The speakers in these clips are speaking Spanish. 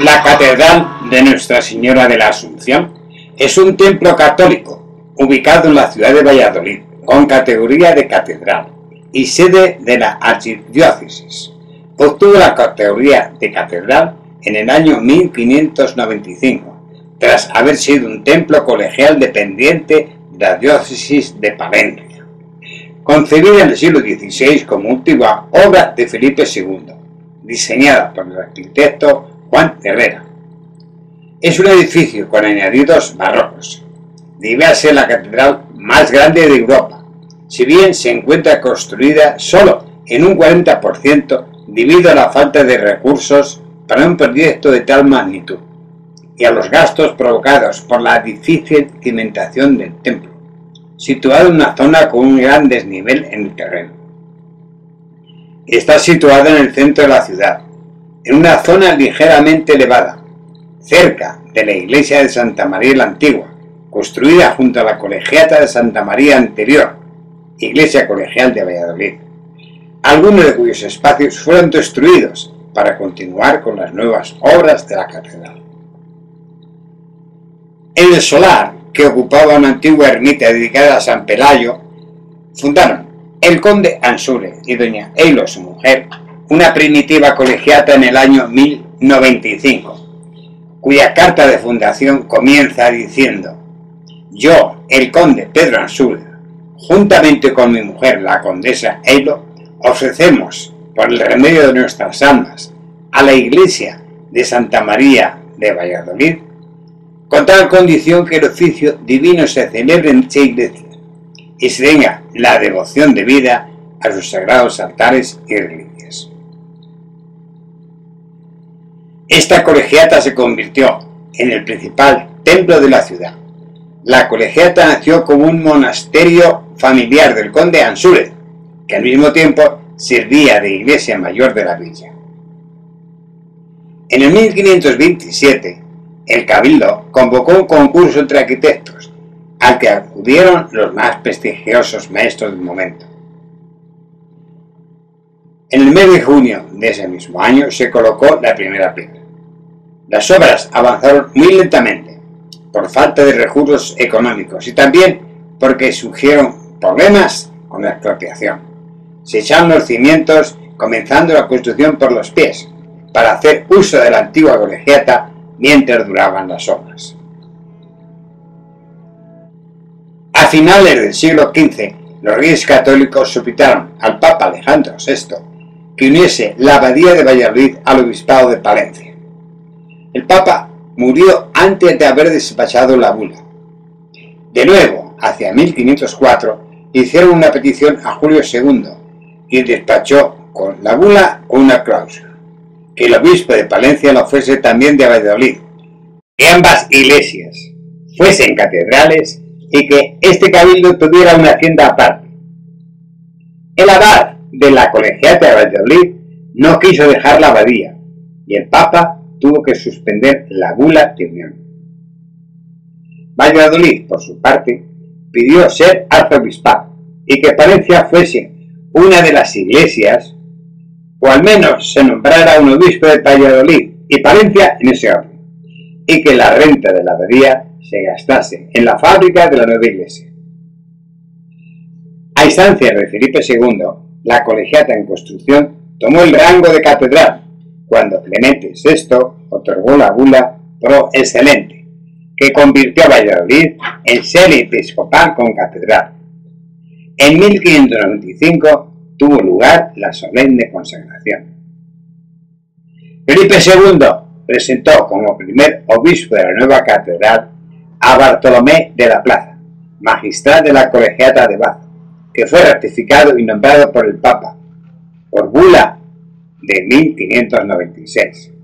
La Catedral de Nuestra Señora de la Asunción es un templo católico ubicado en la ciudad de Valladolid, con categoría de catedral y sede de la archidiócesis. Obtuvo la categoría de catedral en el año 1595, tras haber sido un templo colegial dependiente de la diócesis de Palencia. Concebida en el siglo XVI como última obra de Felipe II, diseñada por el arquitecto Juan Herrera. Es un edificio con añadidos barrocos. Debe ser la catedral más grande de Europa, si bien se encuentra construida solo en un 40% debido a la falta de recursos para un proyecto de tal magnitud y a los gastos provocados por la difícil cimentación del templo, situado en una zona con un gran desnivel en el terreno. Está situado en el centro de la ciudad, en una zona ligeramente elevada, cerca de la iglesia de Santa María la Antigua, construida junto a la colegiata de Santa María anterior, iglesia colegial de Valladolid, algunos de cuyos espacios fueron destruidos para continuar con las nuevas obras de la catedral. En el solar, que ocupaba una antigua ermita dedicada a San Pelayo, fundaron el conde Ansúrez y doña Eilo, su mujer, una primitiva colegiata en el año 1095, cuya carta de fundación comienza diciendo: yo, el conde Pedro Ansúrez, juntamente con mi mujer, la condesa Eilo, ofrecemos, por el remedio de nuestras almas, a la iglesia de Santa María de Valladolid, con tal condición que el oficio divino se celebre en dicha iglesia y se tenga la devoción debida a sus sagrados altares y reliquias. Esta colegiata se convirtió en el principal templo de la ciudad. La colegiata nació como un monasterio familiar del conde Ansúrez, que al mismo tiempo servía de iglesia mayor de la villa. En el 1527, el Cabildo convocó un concurso entre arquitectos, al que acudieron los más prestigiosos maestros del momento. En el mes de junio de ese mismo año se colocó la primera piedra. Las obras avanzaron muy lentamente, por falta de recursos económicos y también porque surgieron problemas con la expropiación. Se echaron los cimientos, comenzando la construcción por los pies, para hacer uso de la antigua colegiata mientras duraban las obras. A finales del siglo XV, los reyes católicos solicitaron al Papa Alejandro VI que uniese la abadía de Valladolid al obispado de Palencia. El Papa murió antes de haber despachado la bula. De nuevo, hacia 1504, hicieron una petición a Julio II y despachó con la bula una cláusula: que el obispo de Palencia lo fuese también de Valladolid, que ambas iglesias fuesen catedrales y que este cabildo tuviera una hacienda aparte. El abad de la colegiata de Valladolid no quiso dejar la abadía y el Papa tuvo que suspender la bula de unión. Valladolid, por su parte, pidió ser arzobispado y que Palencia fuese una de las iglesias, o al menos se nombrara un obispo de Valladolid y Palencia en ese orden, y que la renta de la abadía se gastase en la fábrica de la nueva iglesia. A instancias de Felipe II, la colegiata en construcción tomó el rango de catedral, cuando Clemente VI otorgó la bula Pro Excelente, que convirtió a Valladolid en sede episcopal con catedral. En 1595 tuvo lugar la solemne consagración. Felipe II presentó como primer obispo de la nueva catedral a Bartolomé de la Plaza, magistral de la colegiata de Bath, que fue ratificado y nombrado por el Papa, por bula de 1596.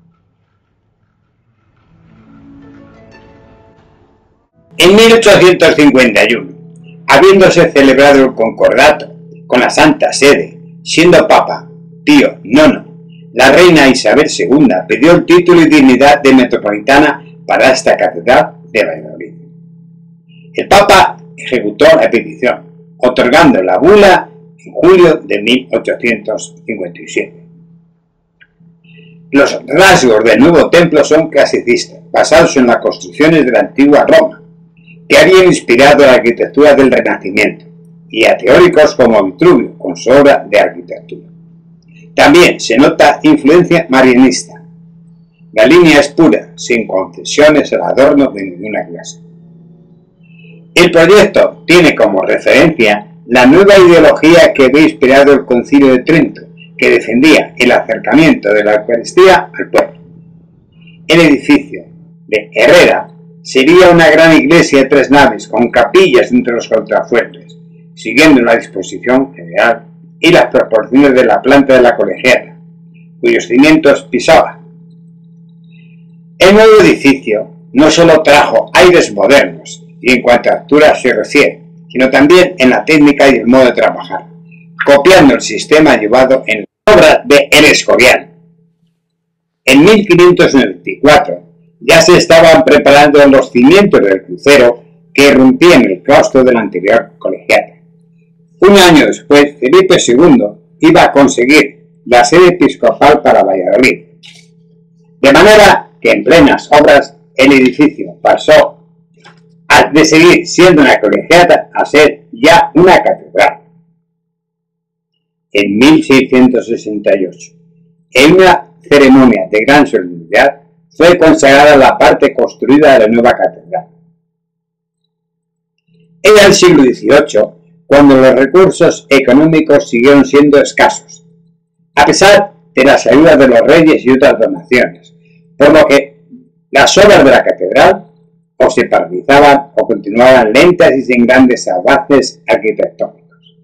En 1851, habiéndose celebrado el concordato con la Santa Sede, siendo Papa Pío IX, la reina Isabel II pidió el título y dignidad de metropolitana para esta catedral de Valladolid. El Papa ejecutó la petición, otorgando la bula en julio de 1857. Los rasgos del nuevo templo son clasicistas, basados en las construcciones de la antigua Roma, que habían inspirado la arquitectura del Renacimiento, y a teóricos como Vitruvio, con su obra de arquitectura. También se nota influencia marianista. La línea es pura, sin concesiones al adorno de ninguna clase. El proyecto tiene como referencia la nueva ideología que había inspirado el Concilio de Trento, que defendía el acercamiento de la Eucaristía al pueblo. El edificio de Herrera sería una gran iglesia de 3 naves con capillas entre los contrafuertes, siguiendo la disposición general y las proporciones de la planta de la colegiata, cuyos cimientos pisaba. El nuevo edificio no solo trajo aires modernos y en cuanto a altura se refiere, sino también en la técnica y el modo de trabajar, copiando el sistema llevado en la obra de El Escorial. En 1594 ya se estaban preparando los cimientos del crucero que irrumpían el claustro de la anterior colegiata. Un año después, Felipe II iba a conseguir la sede episcopal para Valladolid, de manera que en plenas obras el edificio pasó de seguir siendo una colegiata a ser ya una catedral. En 1668, en una ceremonia de gran solemnidad, fue consagrada la parte construida de la nueva catedral. Era el siglo XVIII cuando los recursos económicos siguieron siendo escasos, a pesar de las ayudas de los reyes y otras donaciones, por lo que las obras de la catedral o se paralizaban o continuaban lentas y sin grandes avances arquitectónicos.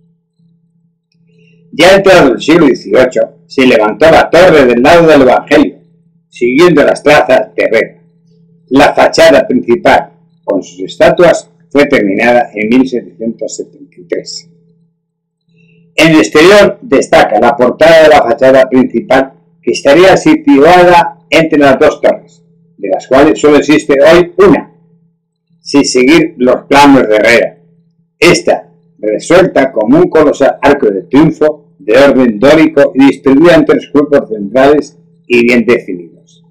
Ya entrado el siglo XVIII, se levantó la torre del lado del Evangelio, siguiendo las trazas de Herrera. La fachada principal, con sus estatuas, fue terminada en 1773. En el exterior destaca la portada de la fachada principal, que estaría situada entre las 2 torres, de las cuales solo existe hoy una, sin seguir los planos de Herrera. Esta resuelta como un colosal arco de triunfo de orden dórico y distribuida en 3 cuerpos centrales y bien definidos.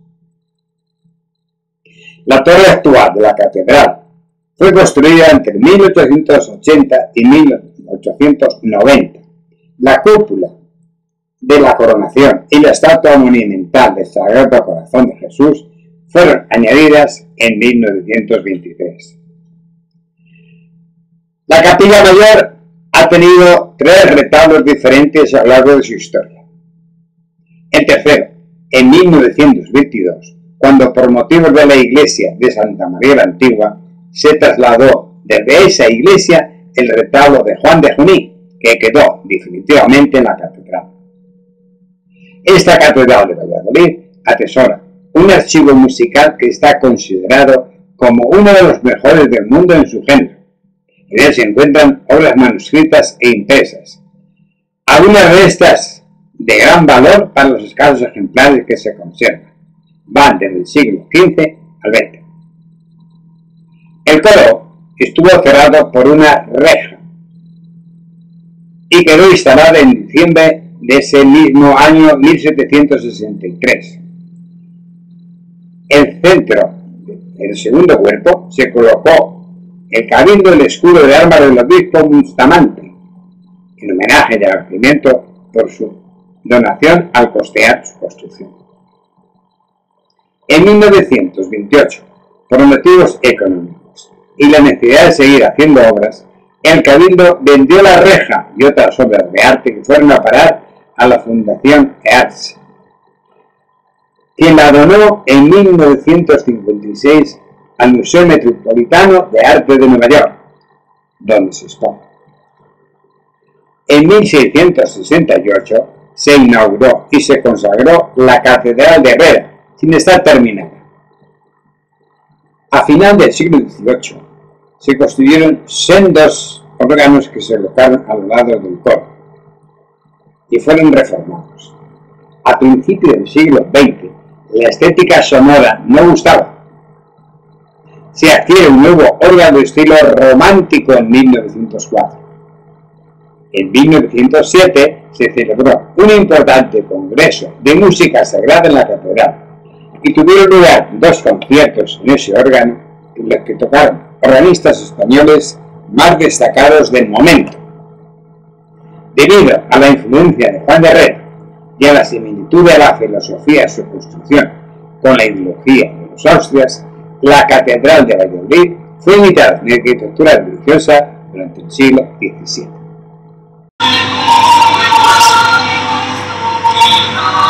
La torre actual de la catedral fue construida entre 1880 y 1890. La cúpula de la coronación y la estatua monumental del Sagrado Corazón de Jesús fueron añadidas en 1923. La capilla mayor ha tenido 3 retablos diferentes a lo largo de su historia. El tercero, en 1922, cuando por motivos de la iglesia de Santa María la Antigua se trasladó desde esa iglesia el retablo de Juan de Juní, que quedó definitivamente en la catedral. Esta catedral de Valladolid atesora un archivo musical que está considerado como uno de los mejores del mundo en su género. En él se encuentran obras manuscritas e impresas, algunas de estas de gran valor para los escasos ejemplares que se conservan. Van desde el siglo XV al XX. El coro estuvo cerrado por una reja y quedó instalado en diciembre de ese mismo año 1763. En el centro del segundo cuerpo se colocó el cabildo del escudo de armas del obispo Bustamante, en homenaje y agradecimiento por su donación al costear su construcción. En 1928, por motivos económicos y la necesidad de seguir haciendo obras, el cabildo vendió la reja y otras obras de arte que fueron a parar a la Fundación EARTS, quien la donó en 1956 al Museo Metropolitano de Arte de Nueva York, donde se expone. En 1668 se inauguró y se consagró la Catedral de Herrera, sin estar terminada. A final del siglo XVIII se construyeron sendos órganos que se colocaron a los lados del coro y fueron reformados. A principios del siglo XX, la estética sonora no gustaba. Se adquiere un nuevo órgano de estilo romántico en 1904. En 1907 se celebró un importante congreso de música sagrada en la catedral y tuvieron lugar 2 conciertos en ese órgano en los que tocaron organistas españoles más destacados del momento. Debido a la influencia de Juan de Herrera y a la similitud de la filosofía de su construcción con la ideología de los Austrias, la Catedral de Valladolid fue imitada en arquitectura religiosa durante el siglo XVII.